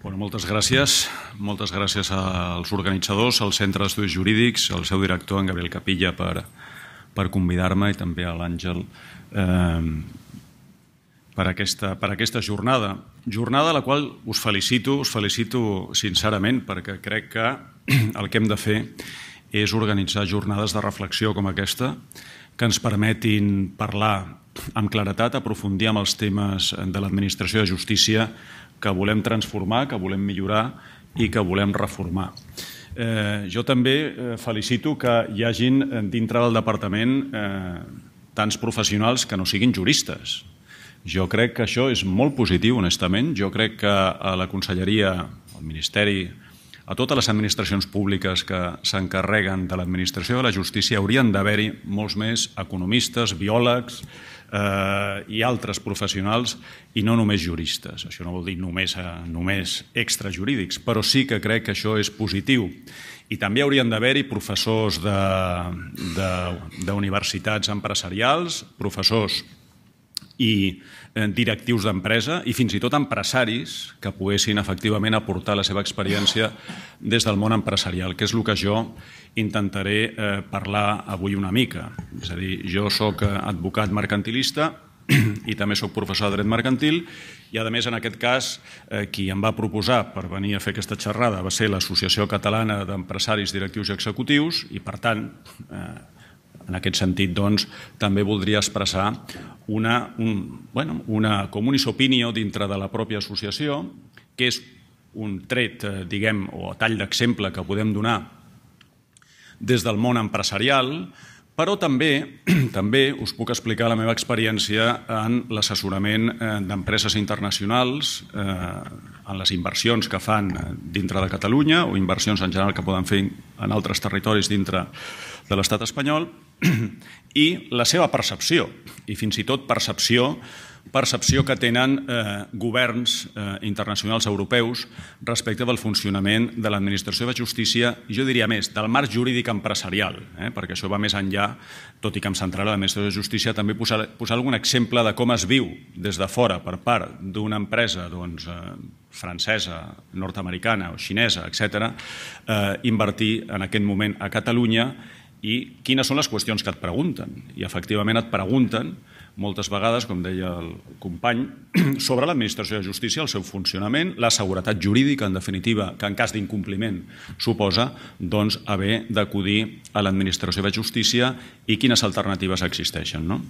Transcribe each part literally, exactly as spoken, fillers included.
Bueno, moltes gràcies. Moltes gràcies als organitzadors, al Centre d'Estudis Jurídics, al seu director, en Gabriel Capilla, per, per convidar-me, i també a l'Àngel eh, per, aquesta, per aquesta jornada. Jornada a la qual us felicito, us felicito sincerament, perquè crec que el que hem de fer és organitzar jornades de reflexió com aquesta, que ens permetin parlar amb claretat, aprofundir amb els temes de l'administració de justícia que volem transformar, que volem millorar i que volem reformar. Eh, jo també eh, felicito que hi hagin dintre del departament eh, tants professionals que no siguin juristes. Jo crec que això és molt positiu, honestament. Jo crec que a la Conselleria, al Ministeri, a totes les administracions públiques que s'encarreguen de l'administració de la justícia haurien d'haver-hi molts més economistes, biòlegs eh, i altres professionals i no només juristes. Això no vol dir només, eh, només extrajurídics, però sí que crec que això és positiu. I també haurien d'haver-hi professors d'universitats empresarials, professors i directius d'empresa i fins i tot empresaris que poguessin efectivament aportar la seva experiència des del món empresarial, que és el que jo intentaré parlar avui una mica. És a dir, jo soc advocat mercantilista i també soc professor de dret mercantil i, a més, en aquest cas, qui em va proposar per venir a fer aquesta xerrada va ser l'Associació Catalana d'Empresaris, Directius i Executius i, per tant, en aquest sentit, doncs, també voldria expressar una, un, bueno, una comunis opinio dintre de la pròpia associació, que és un tret, eh, diguem, o tall d'exemple que podem donar des del món empresarial, però també, també us puc explicar la meva experiència en l'assessorament eh, d'empreses internacionals, eh, en les inversions que fan dintre de Catalunya o inversions en general que poden fer en altres territoris dintre de l'estat espanyol, i la seva percepció, i fins i tot percepció, percepció que tenen eh, governs eh, internacionals europeus respecte del funcionament de l'administració de justícia, i jo diria més, del marc jurídic empresarial, eh, perquè això va més enllà, tot i que em centraré en l'administració de justícia, també posar, posar algun exemple de com es viu des de fora per part d'una empresa doncs, eh, francesa, nord-americana o xinesa, etcètera, eh, invertir en aquest moment a Catalunya i quines són les qüestions que et pregunten. I efectivament et pregunten moltes vegades, com deia el company, sobre l'administració de justícia, el seu funcionament, la seguretat jurídica, en definitiva, que en cas d'incompliment suposa doncs, haver d'acudir a l'administració de justícia i quines alternatives existeixen. No?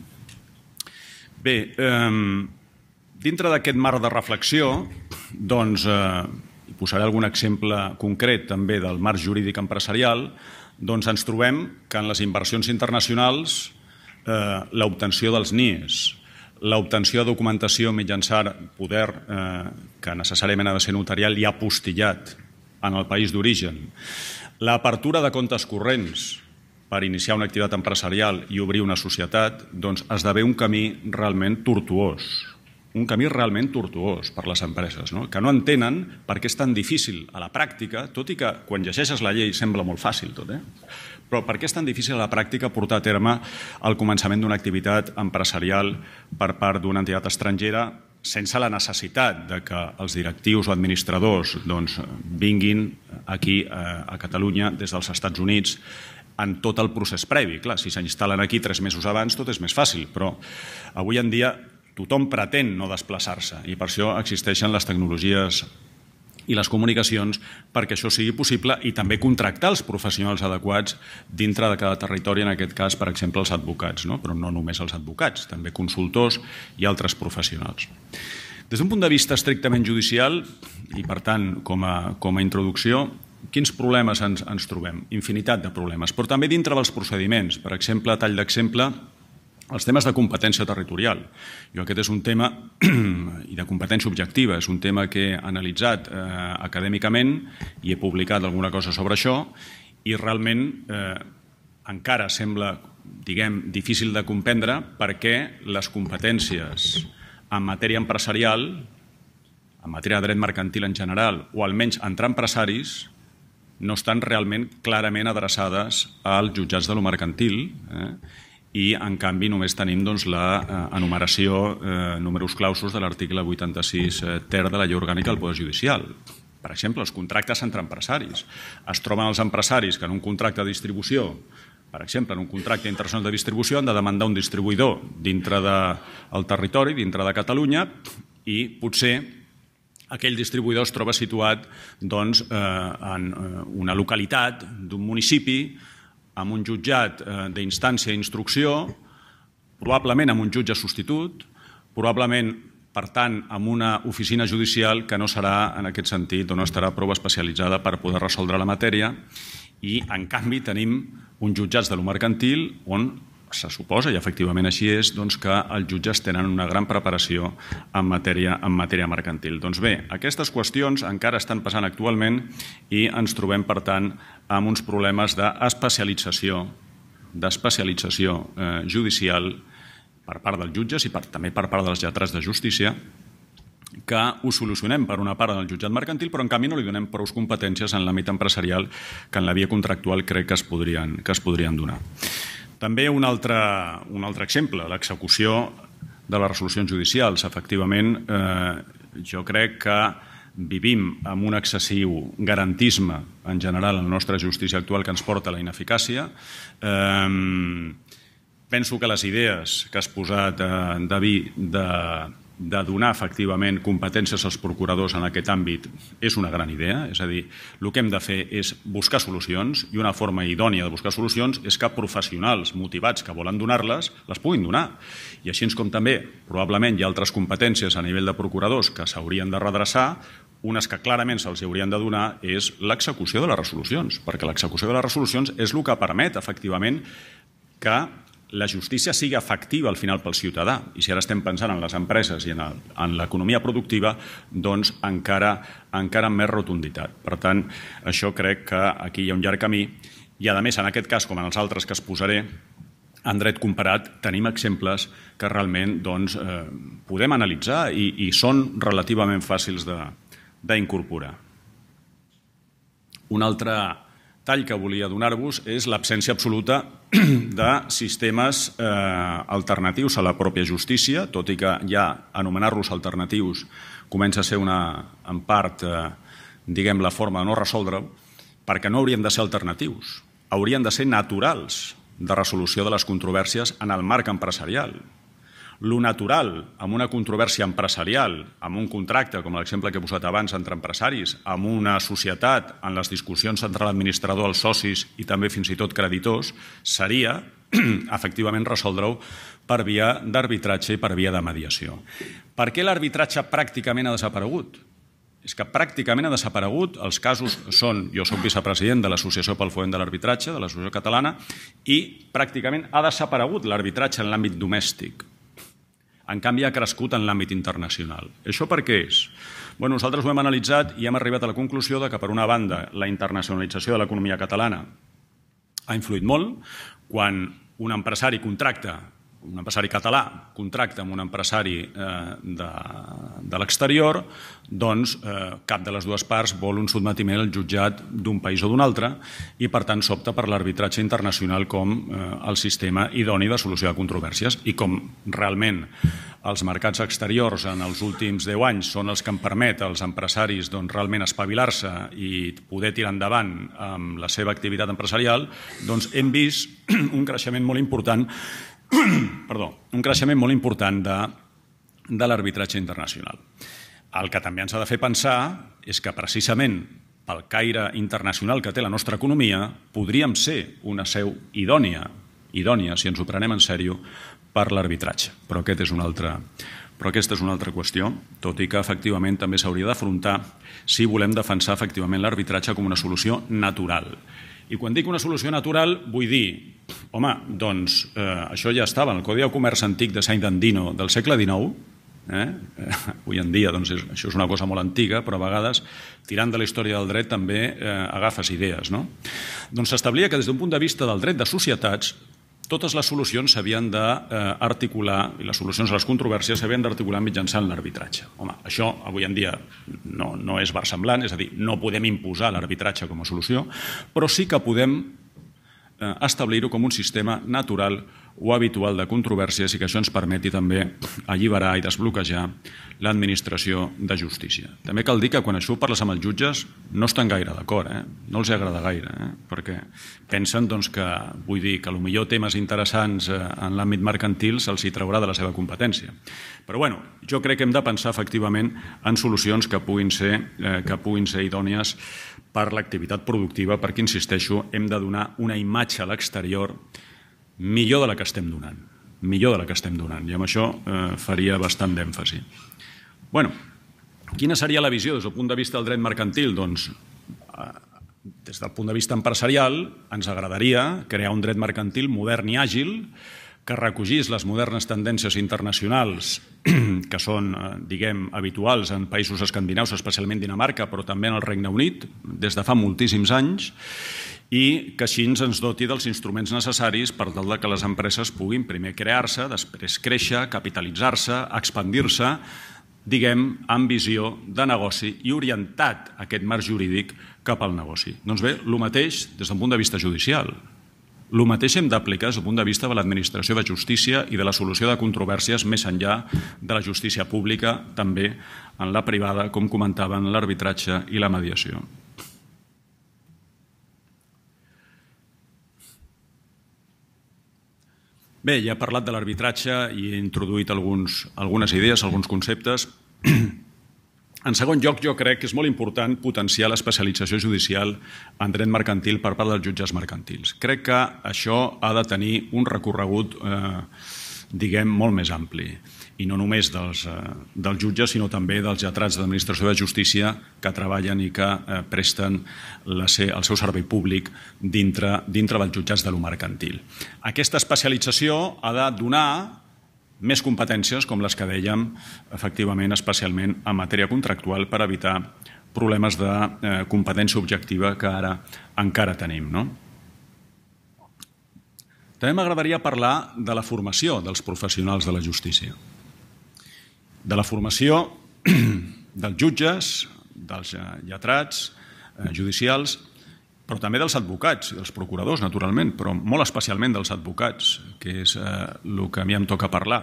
Bé, eh, dintre d'aquest marc de reflexió, doncs, eh, posaré algun exemple concret també del marc jurídic empresarial, doncs ens trobem que en les inversions internacionals eh, l'obtenció dels N I Es, l'obtenció de documentació mitjançant poder eh, que necessàriament ha de ser notarial i apostillat en el país d'origen, l'apertura de comptes corrents per iniciar una activitat empresarial i obrir una societat, doncs esdevé un camí realment tortuós. Un camí realment tortuós per les empreses, no? Que no entenen per què és tan difícil a la pràctica, tot i que quan llegeixes la llei sembla molt fàcil tot, eh? Però per què és tan difícil a la pràctica portar a terme el començament d'una activitat empresarial per part d'una entitat estrangera sense la necessitat de que els directius o administradors doncs, vinguin aquí a Catalunya des dels Estats Units en tot el procés previ. Clar, si s'instal·len aquí tres mesos abans tot és més fàcil, però avui en dia tothom pretén no desplaçar-se i per això existeixen les tecnologies i les comunicacions perquè això sigui possible i també contractar els professionals adequats dintre de cada territori, en aquest cas, per exemple, els advocats, no? Però no només els advocats, també consultors i altres professionals. Des d'un punt de vista estrictament judicial i, per tant, com a, com a introducció, quins problemes ens, ens trobem? Infinitat de problemes, però també dintre dels procediments. Per exemple, a tall d'exemple, els temes de competència territorial. Jo aquest és un tema, i de competència objectiva, és un tema que he analitzat eh, acadèmicament i he publicat alguna cosa sobre això i realment eh, encara sembla, diguem, difícil de comprendre per què les competències en matèria empresarial, en matèria de dret mercantil en general, o almenys entre empresaris, no estan realment clarament adreçades als jutjats de lo mercantil, eh? I, en canvi, només tenim doncs, l'enumeració eh, números clausos de l'article vuitanta-sis ter de la Llei Orgànica del Poder Judicial. Per exemple, els contractes entre empresaris. Es troben els empresaris que en un contracte de distribució, per exemple, en un contracte internacional de distribució, han de demandar un distribuïdor dintre del territori, dintre de Catalunya, i potser aquell distribuïdor es troba situat doncs, en una localitat d'un municipi, amb un jutjat d'instància i instrucció, probablement amb un jutge substitut, probablement, per tant, amb una oficina judicial que no serà, en aquest sentit, o no estarà prou especialitzada per poder resoldre la matèria, i, en canvi, tenim uns jutjats de lo mercantil on se suposa, i efectivament així és, doncs, que els jutges tenen una gran preparació en matèria, en matèria mercantil. Doncs bé, aquestes qüestions encara estan passant actualment i ens trobem, per tant, amb uns problemes d'especialització, d'especialització eh, judicial per part dels jutges i per, també per part dels lletrats de justícia, que ho solucionem per una part del jutjat mercantil, però en canvi no li donem prou competències en l'àmbit empresarial que en la via contractual crec que es podrien, que es podrien donar. També un altre, un altre exemple, l'execució de les resolucions judicials. Efectivament, eh, jo crec que vivim amb un excessiu garantisme en general en la nostra justícia actual que ens porta a la ineficàcia. Eh, penso que les idees que has posat, eh, David, de, de donar efectivament competències als procuradors en aquest àmbit és una gran idea. És a dir, el que hem de fer és buscar solucions i una forma idònia de buscar solucions és que professionals motivats que volen donar-les les puguin donar. I així com també probablement hi ha altres competències a nivell de procuradors que s'haurien de redreçar, unes que clarament se'ls haurien de donar és l'execució de les resolucions, perquè l'execució de les resolucions és el que permet efectivament que la justícia sigui efectiva al final pel ciutadà. I si ara estem pensant en les empreses i en, el, en l'economia productiva, doncs encara, encara amb més rotunditat. Per tant, això crec que aquí hi ha un llarg camí i, a més, en aquest cas, com en els altres que es posaré, en dret comparat tenim exemples que realment doncs, eh, podem analitzar i, i són relativament fàcils d'incorporar. Un altre tall que volia donar-vos és l'absència absoluta de sistemes eh, alternatius a la pròpia justícia, tot i que ja anomenar-los alternatius comença a ser una, en part, eh, diguem, la forma de no resoldre-ho, perquè no haurien de ser alternatius, haurien de ser naturals de resolució de les controvèrsies en el marc empresarial. Lo natural, amb una controvèrsia empresarial, amb un contracte, com l'exemple que he posat abans, entre empresaris, amb una societat, en les discussions entre l'administrador, els socis i també fins i tot creditors, seria, efectivament, resoldre-ho per via d'arbitratge i per via de mediació. Per què l'arbitratge pràcticament ha desaparegut? És que pràcticament ha desaparegut, els casos són, jo soc vicepresident de l'Associació pel Foment de l'Arbitratge, de l'Associació Catalana, i pràcticament ha desaparegut l'arbitratge en l'àmbit domèstic. En canvi, ha crescut en l'àmbit internacional. Això per què és? Bé, nosaltres ho hem analitzat i hem arribat a la conclusió que, per una banda, la internacionalització de l'economia catalana ha influït molt. Quan un empresari contracta, un empresari català contracta amb un empresari eh, de, de l'exterior, doncs eh, cap de les dues parts vol un sotmetiment al jutjat d'un país o d'un altre i, per tant, s'opta per l'arbitratge internacional com eh, el sistema idoni de solució de controvèrsies. I com realment els mercats exteriors en els últims deu anys són els que han permet als empresaris doncs, realment espavilar-se i poder tirar endavant amb la seva activitat empresarial, doncs hem vist un creixement molt important Perdó, un creixement molt important de, de l'arbitratge internacional. El que també ens ha de fer pensar és que precisament pel caire internacional que té la nostra economia podríem ser una seu idònia, idònia si ens ho prenem en sèrio, per l'arbitratge. Però, aquest és un altre, però aquesta és una altra qüestió, tot i que efectivament també s'hauria d'afrontar si volem defensar efectivament l'arbitratge com una solució natural. I quan dic una solució natural vull dir, home, doncs eh, això ja estava en el Codi de Comerç antic de Saint-Dandino del segle dinou, eh? Eh, avui en dia doncs, és, això és una cosa molt antiga, però a vegades, tirant de la història del dret, també eh, agafes idees. No? Doncs s'establia que des d'un punt de vista del dret de societats, totes les solucions s'havien d'articular, i les solucions a les controvèrsies s'havien d'articular mitjançant l'arbitratge. Home, això avui en dia no, no és versemblant, és a dir, no podem imposar l'arbitratge com a solució, però sí que podem establir-ho com un sistema natural o habitual de controvèrsies i que això ens permeti també alliberar i desbloquejar l'administració de justícia. També cal dir que quan això ho parles amb els jutges no estan gaire d'acord, eh? No els agrada gaire, eh? Perquè pensen doncs, que, vull dir, que potser temes interessants eh, en l'àmbit mercantil se'ls hi traurà de la seva competència. Però bueno, jo crec que hem de pensar efectivament en solucions que puguin ser, eh, que puguin ser idònies per l'activitat productiva, perquè, insisteixo, hem de donar una imatge a l'exterior millor de la que estem donant, millor de la que estem donant, i amb això eh, faria bastant d'èmfasi. Bueno, quina seria la visió des del punt de vista del dret mercantil? Doncs, eh, des del punt de vista empresarial, ens agradaria crear un dret mercantil modern i àgil que recollís les modernes tendències internacionals que són, eh, diguem, habituals en països escandinaus, especialment Dinamarca, però també en el Regne Unit, des de fa moltíssims anys, i que així ens doti dels instruments necessaris per tal que les empreses puguin primer crear-se, després créixer, capitalitzar-se, expandir-se, diguem, amb visió de negoci i orientat aquest marc jurídic cap al negoci. Doncs bé, el mateix des del punt de vista judicial. El mateix hem d'aplicar des del punt de vista de l'administració de justícia i de la solució de controvèrsies més enllà de la justícia pública, també en la privada, com comentaven, l'arbitratge i la mediació. Bé, ja he parlat de l'arbitratge i he introduït alguns, algunes idees, alguns conceptes. En segon lloc, jo crec que és molt important potenciar l'especialització judicial en dret mercantil per part dels jutges mercantils. Crec que això ha de tenir un recorregut, eh, diguem, molt més ampli. I no només dels, eh, dels jutges, sinó també dels lletrats de l'administració de justícia que treballen i que eh, presten la se, el seu servei públic dintre, dintre dels jutjats de lo mercantil. Aquesta especialització ha de donar més competències, com les que dèiem, efectivament, especialment en matèria contractual, per evitar problemes de eh, competència objectiva que ara encara tenim, no? També m'agradaria parlar de la formació dels professionals de la justícia. De la formació dels jutges, dels lletrats judicials, però també dels advocats i dels procuradors, naturalment, però molt especialment dels advocats, que és el que a mi em toca parlar.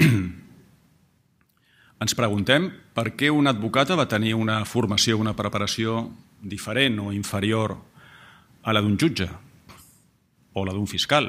Ens preguntem per què un advocat ha de tenir una formació, una preparació diferent o inferior a la d'un jutge o la d'un fiscal.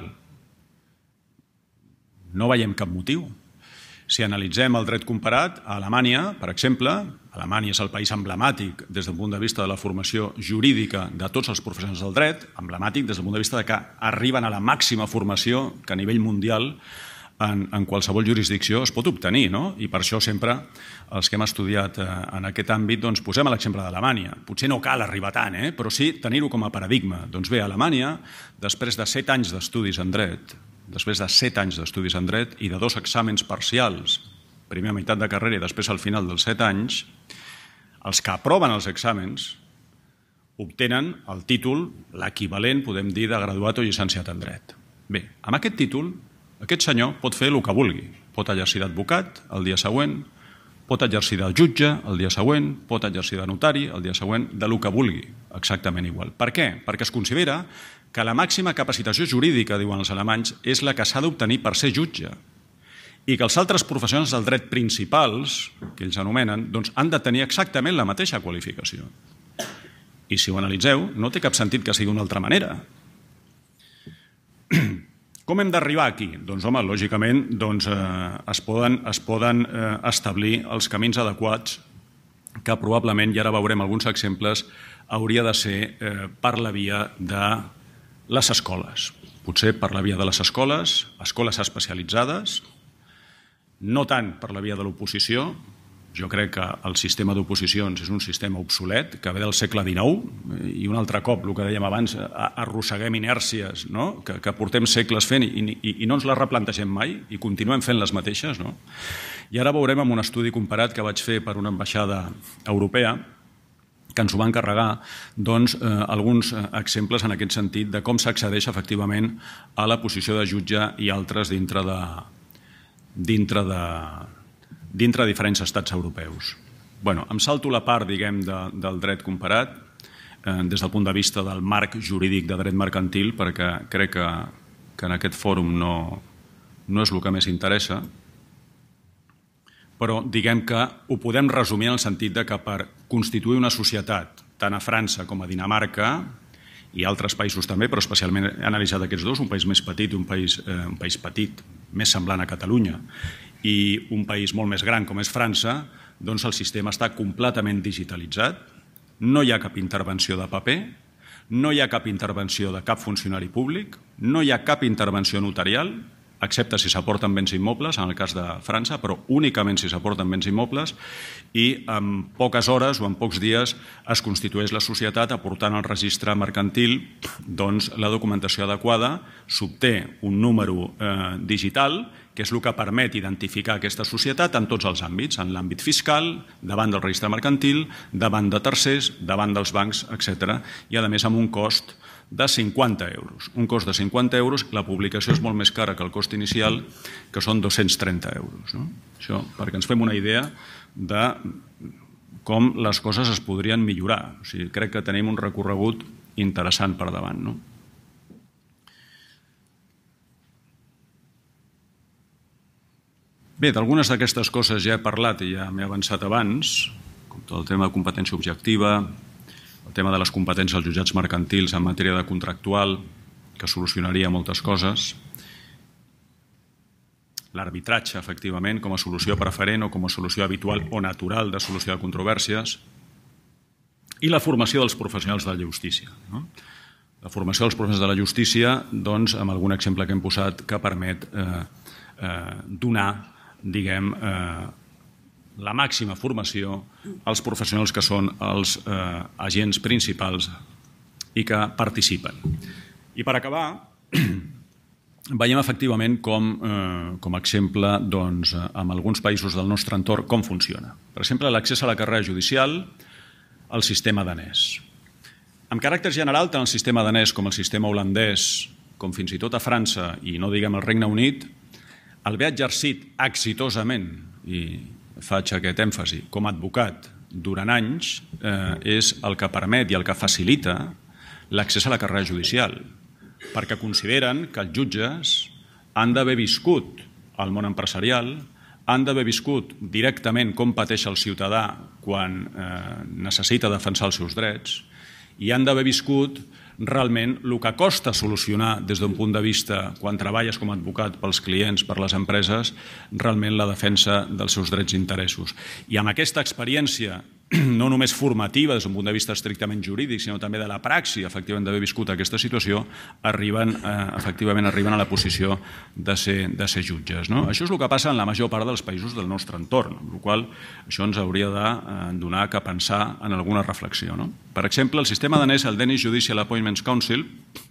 No veiem cap motiu. Si analitzem el dret comparat, a Alemanya, per exemple, Alemanya és el país emblemàtic des del punt de vista de la formació jurídica de tots els professionals del dret, emblemàtic des del punt de vista de que arriben a la màxima formació que a nivell mundial en, en qualsevol jurisdicció es pot obtenir, no? I per això sempre els que hem estudiat en aquest àmbit doncs, posem l'exemple d'Alemanya. Potser no cal arribar tant, eh? Però sí tenir-ho com a paradigma. Doncs bé, a Alemanya, després de set anys d'estudis en dret, després de set anys d'estudis en dret i de dos exàmens parcials, primer a meitat de carrera i després al final dels set anys, els que aproven els exàmens obtenen el títol, l'equivalent, podem dir, de graduat o llicenciat en dret. Bé, amb aquest títol, aquest senyor pot fer el que vulgui. Pot exercir d'advocat el dia següent, pot exercir de jutge el dia següent, pot exercir de notari el dia següent, de lo que vulgui, exactament igual. Per què? Perquè es considera que la màxima capacitació jurídica, diuen els alemanys, és la que s'ha d'obtenir per ser jutge i que els altres professionals del dret principals, que ells anomenen, doncs han de tenir exactament la mateixa qualificació. I si ho analitzeu, no té cap sentit que sigui d'una altra manera. Com hem d'arribar aquí? Doncs, home, lògicament, doncs, eh, es poden, es poden eh, establir els camins adequats que probablement, i ara veurem alguns exemples, hauria de ser eh, per la via de les escoles. Potser per la via de les escoles, escoles especialitzades, no tant per la via de l'oposició. Jo crec que el sistema d'oposicions és un sistema obsolet, que ve del segle dinou, i un altre cop, el que dèiem abans, arrosseguem inèrcies, no? que, que portem segles fent i, i, i no ens les replantegem mai i continuem fent les mateixes. No? I ara veurem amb un estudi comparat que vaig fer per una ambaixada europea, que ens ho va encarregar, doncs, eh, alguns exemples en aquest sentit de com s'accedeix efectivament a la posició de jutge i altres dintre de, dintre de, dintre de diferents estats europeus. Bueno, em salto la part, diguem, de, del dret comparat eh, des del punt de vista del marc jurídic de dret mercantil, perquè crec que, que en aquest fòrum no, no és el que més interessa, però diguem que ho podem resumir en el sentit que per constituir una societat, tant a França com a Dinamarca, i altres països també, però especialment he analitzat aquests dos, un país més petit i un país, eh, un país petit, més semblant a Catalunya, i un país molt més gran com és França, doncs el sistema està completament digitalitzat, no hi ha cap intervenció de paper, no hi ha cap intervenció de cap funcionari públic, no hi ha cap intervenció notarial, excepte si s'aporten béns immobles, en el cas de França, però únicament si s'aporten béns immobles, i en poques hores o en pocs dies es constitueix la societat aportant al registre mercantil doncs, la documentació adequada, s'obté un número eh, digital, que és el que permet identificar aquesta societat en tots els àmbits, en l'àmbit fiscal, davant del registre mercantil, davant de tercers, davant dels bancs, etcètera, i a més amb un cost de cinquanta euros. Un cost de cinquanta euros, la publicació és molt més cara que el cost inicial, que són dos-cents trenta euros. No? Això perquè ens fem una idea de com les coses es podrien millorar. O sigui, crec que tenim un recorregut interessant per davant. No? Bé, d'algunes d'aquestes coses ja he parlat i ja m'he avançat abans, com tot el tema de competència objectiva, el tema de les competències dels jutjats mercantils en matèria de contractual, que solucionaria moltes coses, l'arbitratge, efectivament, com a solució preferent o com a solució habitual o natural de solució de controvèrsies, i la formació dels professionals de la justícia. No? La formació dels professionals de la justícia, doncs, amb algun exemple que hem posat, que permet eh, eh, donar, diguem, eh, la màxima formació als professionals que són els eh, agents principals i que participen. I per acabar, veiem efectivament com, eh, com a exemple doncs, en alguns països del nostre entorn com funciona. Per exemple, l'accés a la carrera judicial al sistema danès. Amb caràcter general, tant el sistema danès com el sistema holandès, com fins i tot a França i no diguem el Regne Unit, el haver exercit exitosament i faig aquest èmfasi, com a advocat durant anys, eh, és el que permet i el que facilita l'accés a la carrera judicial, perquè consideren que els jutges han d'haver viscut el món empresarial, han d'haver viscut directament com pateix el ciutadà quan eh, necessita defensar els seus drets i han d'haver viscut realment el que costa solucionar des d'un punt de vista, quan treballes com a advocat pels clients, per les empreses, realment la defensa dels seus drets i interessos. I amb aquesta experiència, no només formativa des d'un punt de vista estrictament jurídic, sinó també de la praxi, efectivament, d'haver viscut aquesta situació, arriben, eh, efectivament, arriben a la posició de ser, de ser jutges. No? Això és el que passa en la major part dels països del nostre entorn, amb la qual cosa això ens hauria de eh, donar que pensar en alguna reflexió. No? Per exemple, el sistema danès, el Danish Judicial Appointments Council,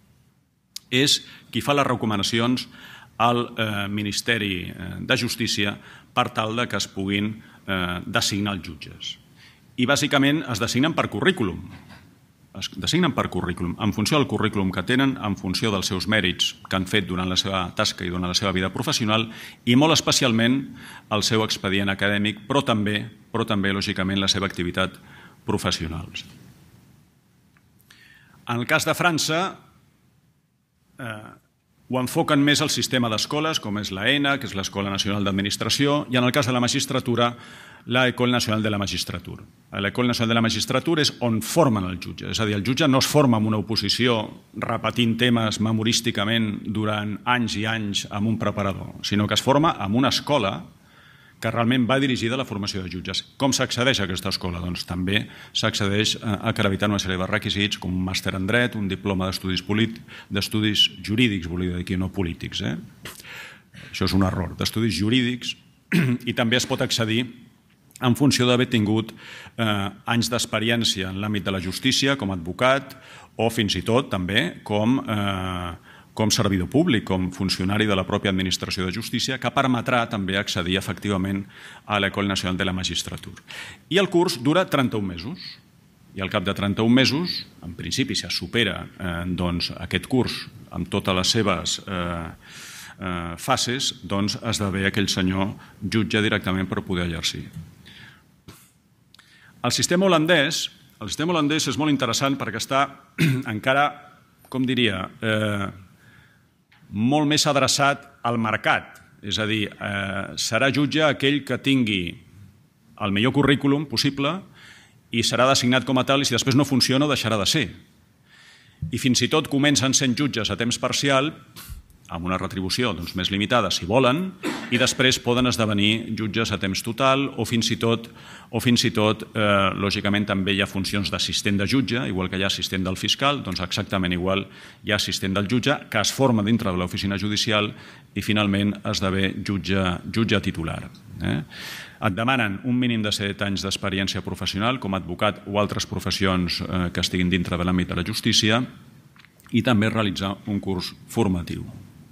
és qui fa les recomanacions al eh, Ministeri de Justícia per tal de que es puguin eh, designar els jutges. I bàsicament es designen per currículum. Es designen per currículum, en funció del currículum que tenen, en funció dels seus mèrits que han fet durant la seva tasca i durant la seva vida professional i molt especialment el seu expedient acadèmic, però també, però també lògicament, la seva activitat professional. En el cas de França, eh, ho enfoquen més al sistema d'escoles, com és l'ENA, que és l'Escola Nacional d'Administració, i en el cas de la magistratura, l'École Nacional de la Magistratura. L'École Nacional de la Magistratura és on formen el jutge. És a dir, el jutge no es forma en una oposició repetint temes memorísticament durant anys i anys amb un preparador, sinó que es forma en una escola que realment va dirigida a la formació de jutges. Com s'accedeix a aquesta escola? Doncs també s'accedeix acreditant una sèrie de requisits com un màster en dret, un diploma d'estudis d'estudis jurídics, volia dir aquí, no polítics. Eh? Això és un error, d'estudis jurídics, i també es pot accedir en funció d'haver tingut eh, anys d'experiència en l'àmbit de la justícia com a advocat o fins i tot també com, eh, com servidor públic, com funcionari de la pròpia administració de justícia, que permetrà també accedir efectivament a l'École Nacional de la Magistratura. I el curs dura trenta-un mesos. I al cap de trenta-un mesos, en principi, si es supera eh, doncs, aquest curs amb totes les seves eh, eh, fases, doncs esdevé aquell senyor jutge directament per poder exercir. El sistema holandès, el sistema holandès és molt interessant perquè està encara, com diria, eh, molt més adreçat al mercat És a dir, eh, serà jutge aquell que tingui el millor currículum possible i serà designat com a tal, i si després no funciona, deixarà de ser. I fins i tot comencen sent jutges a temps parcial, amb una retribució doncs, més limitada, si volen, i després poden esdevenir jutges a temps total o fins i tot, o fins i tot eh, lògicament, també hi ha funcions d'assistent de jutge, igual que hi ha assistent del fiscal, doncs exactament igual hi ha assistent del jutge, que es forma dintre de l'oficina judicial i finalment esdevé jutge, jutge titular. Eh? Et demanen un mínim de set anys d'experiència professional com a advocat o altres professions eh, que estiguin dintre de l'àmbit de la justícia i també realitzar un curs formatiu.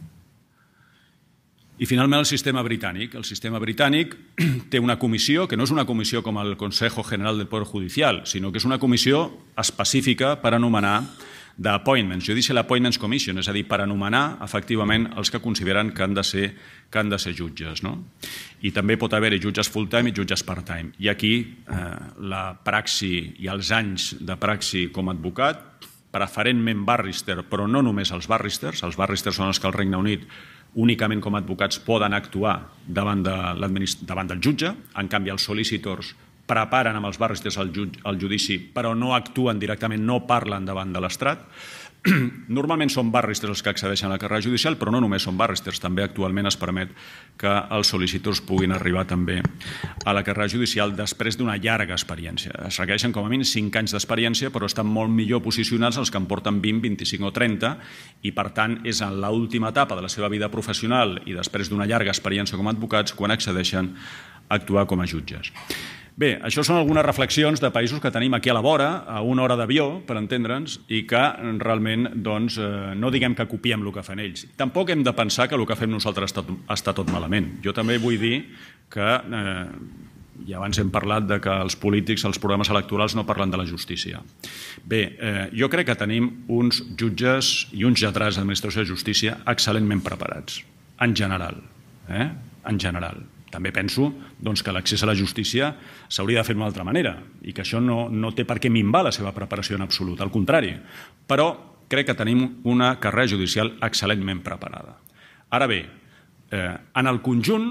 I finalment el sistema britànic. El sistema britànic té una comissió que no és una comissió com el Consejo General del Poder Judicial, sinó que és una comissió específica per anomenar d'appointments, Judicial Appointments Commission, és a dir, per anomenar efectivament els que consideren que han de ser, que han de ser jutges. No? I també pot haver-hi jutges full-time i jutges part-time. I aquí eh, la praxi i els anys de praxi com a advocat, preferentment barrister, però no només els barristers, els barristers són els que al Regne Unit únicament com a advocats poden actuar davant, de davant del jutge, en canvi els sol·licitors preparen amb els barristers el, el judici però no actuen directament, no parlen davant de l'estrat. Normalment són barristers els que accedeixen a la carrera judicial, però no només són barristers, també actualment es permet que els sol·licitors puguin arribar també a la carrera judicial després d'una llarga experiència. Es requereixen com a mínim cinc anys d'experiència, però estan molt millor posicionats els que en porten vint, vint-i-cinc o trenta, i per tant és en l'última etapa de la seva vida professional i després d'una llarga experiència com a advocats quan accedeixen a actuar com a jutges. Bé, això són algunes reflexions de països que tenim aquí a la vora, a una hora d'avió, per entendre'ns, i que realment doncs, eh, no diguem que copiem el que fan ells. Tampoc hem de pensar que el que fem nosaltres està, està tot malament. Jo també vull dir que, eh, i abans hem parlat de que els polítics, els programes electorals no parlen de la justícia. Bé, eh, jo crec que tenim uns jutges i uns lletrats d'administració de justícia excel·lentment preparats, en general. Eh? En general. També penso doncs, que l'accés a la justícia s'hauria de fer d'una altra manera i que això no, no té per què minvar la seva preparació en absolut, al contrari. Però crec que tenim una carrera judicial excel·lentment preparada. Ara bé, eh, en el conjunt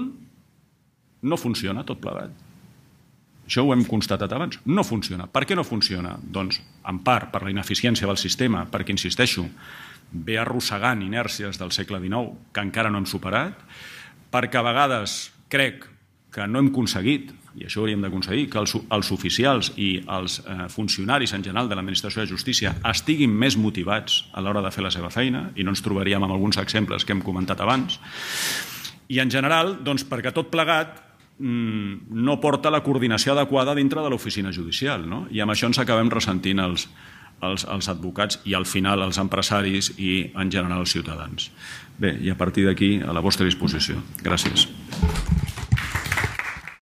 no funciona tot plegat. Això ho hem constatat abans. No funciona. Per què no funciona? Doncs, en part, per la ineficiència del sistema, perquè, insisteixo, ve arrossegant inèrcies del segle dinou que encara no hem superat, perquè a vegades crec que no hem aconseguit, i això hauríem d'aconseguir, que els, els oficials i els eh, funcionaris en general de l'administració de justícia estiguin més motivats a l'hora de fer la seva feina, i no ens trobaríem amb alguns exemples que hem comentat abans. I en general, doncs, perquè tot plegat mmm, no porta la coordinació adequada dintre de l'oficina judicial, no? I amb això ens acabem ressentint els, els, els advocats i al final els empresaris i en general els ciutadans. Bé, i a partir d'aquí a la vostra disposició. Gràcies.